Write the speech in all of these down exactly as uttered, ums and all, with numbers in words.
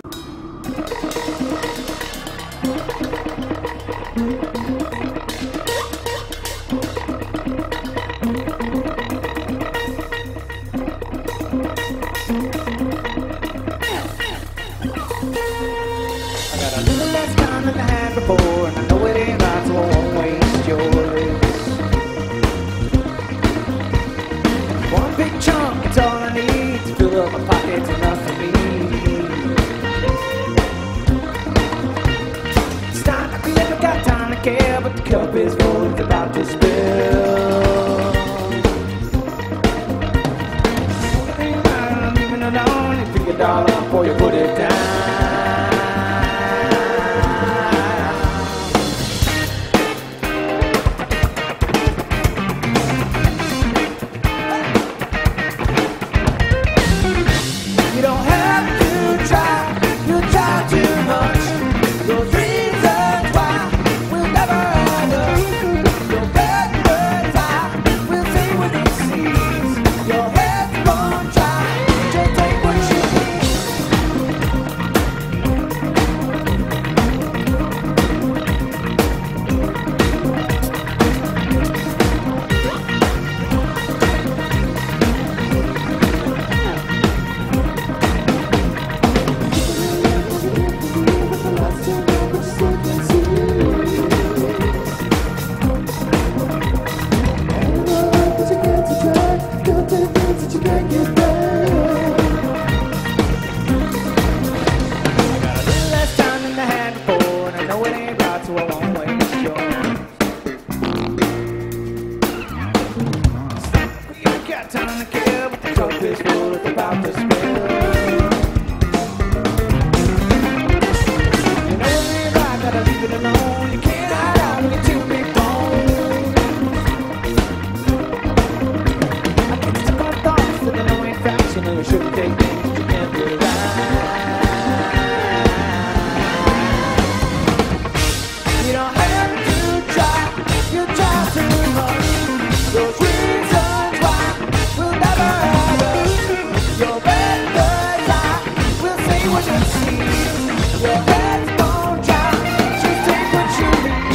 Before, and I know it ain't right, so I won't waste yours. One big chunk, it's all I need to fill up my pockets, enough for me. It's time, I feel like I've got time to care, but the cup is full, it's about to spill. I'm leaving alone, you pick a dollar up before you put it down. Time to kill, but the cup is full, it's about to spill. You know it ain't right, gotta leave it alone. You can't hide out when you're too big bone. I get stuck on thoughts that I know ain't facts. You know you shouldn't take things that you can't do right. You don't have to try, you try too much. Those reasons why we'll never have your better life. We'll say what you see. Your head's gon' try. Just take what you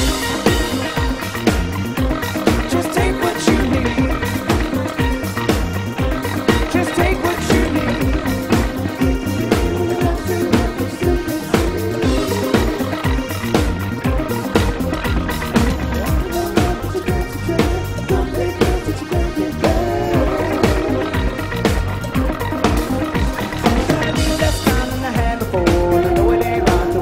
need. Just take what you need. Just take what you need. Less time than I had before. I know it ain't right.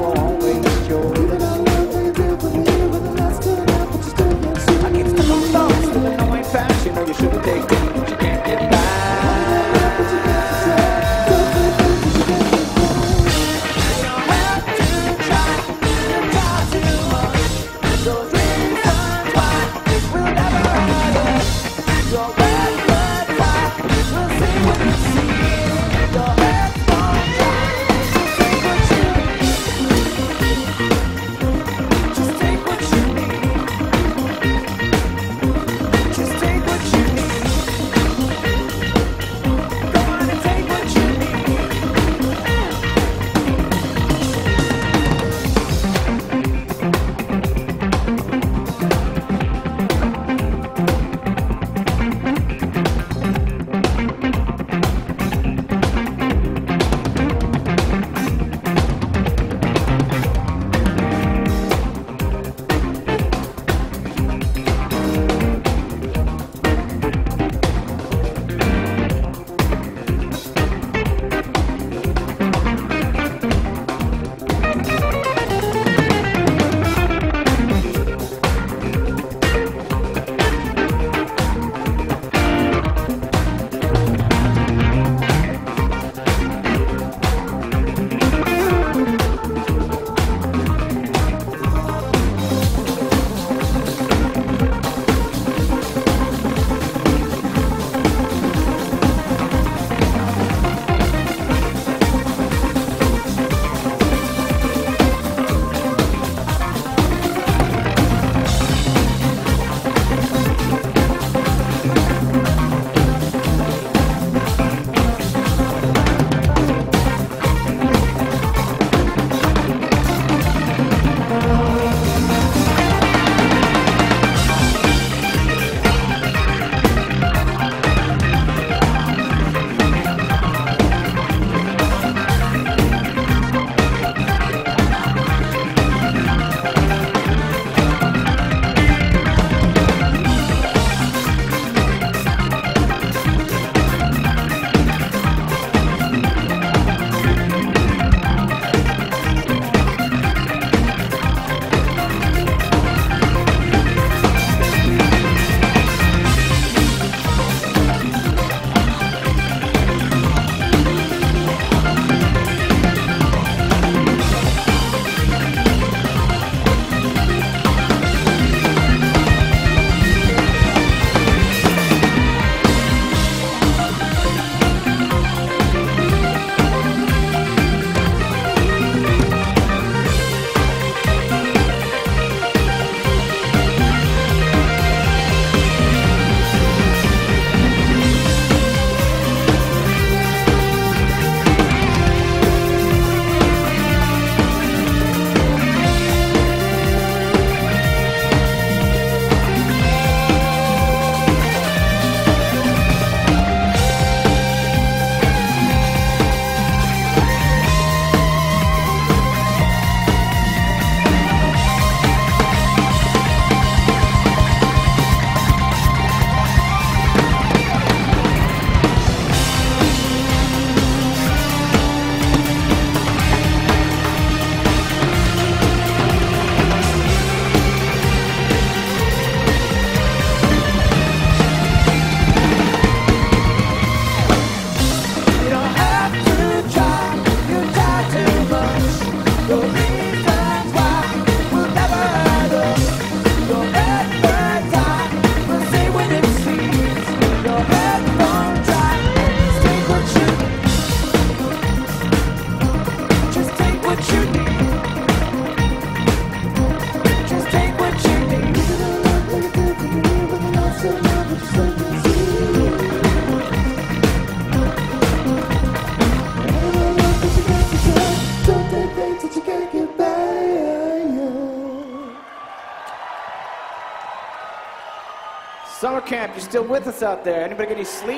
Summer camp, you still with us out there? Anybody get any sleep?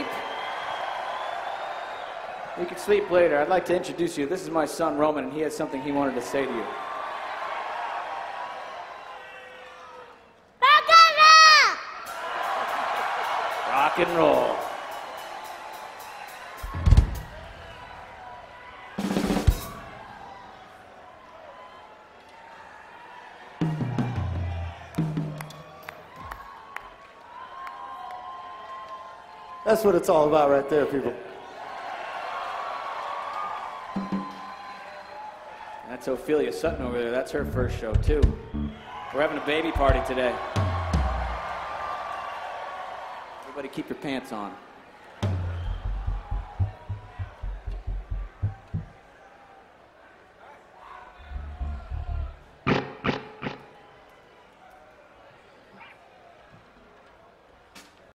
You can sleep later. I'd like to introduce you. This is my son, Roman, and he has something he wanted to say to you. Rock and roll. That's what it's all about right there, people. That's Ophelia Sutton over there. That's her first show, too. We're having a baby party today. Everybody keep your pants on.